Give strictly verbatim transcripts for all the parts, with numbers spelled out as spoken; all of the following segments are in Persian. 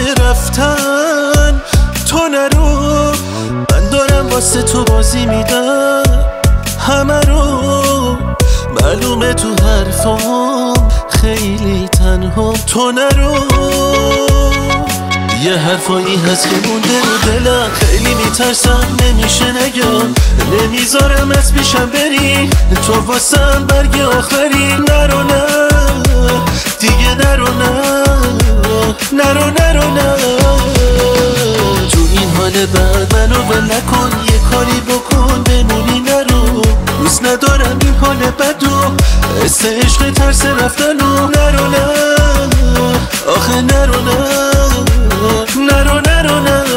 رفتن تو نرو، من دارم واسه تو بازی میدم همه رو. معلومه تو حرفام خیلی تنها تو نرو. یه حرفایی هست که مونده رو دلم، خیلی میترسم نمیشه نگم، نمیذارم از پیشم بری تو واسم برگ آخری. نرو نه دیگه، نرو نه نرو نرو نه. تو این حال بعد منو ول نکن، یه کاری بکن بمونی. نرو دوست ندارم این حال بدو، حس عشق ترس رفتنو. نرو نه آخه نرو نه نرو نرو نه.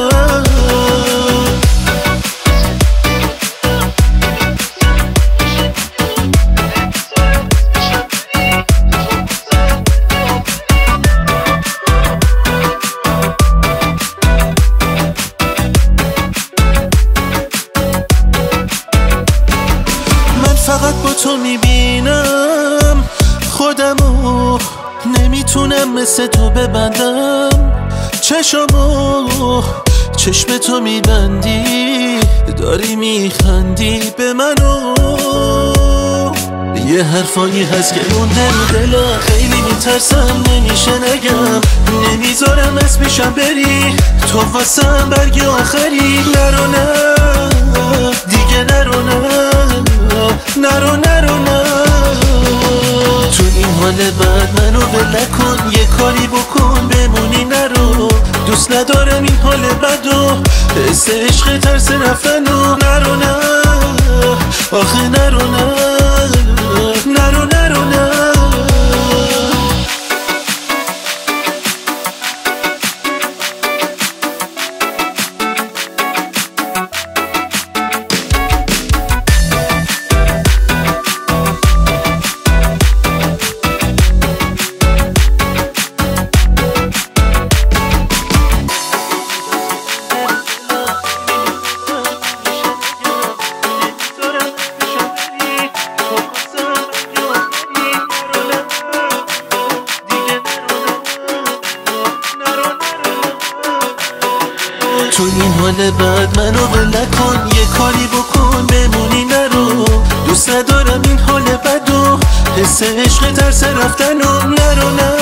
من فقط با تو میبینم خودمو، نمیتونم مثل تو ببندم چشمو. چشم تو میبندی داری میخندی به منو. یه حرفایی هست که مونده رو دلم، خیلی میترسم نمیشه نگم، نمیذارم از پیشم بری تو واسم برگ آخری. نرو نه دیگه، نرو نه نرو نرو نه. تو این حال بعد منو ول نکن، یه کاری بکن بمونی. نرو دوست ندارم این حال بدو، حس عشق ترس رفتنو. نرو نه آخه نرو نه نرو نرو نه. تو این حال بعد منو ول نکن، یه کاری بکن بمونی. نرو دوست ندارم این حال بدو، حس عشق ترس رفتنو. نرو نه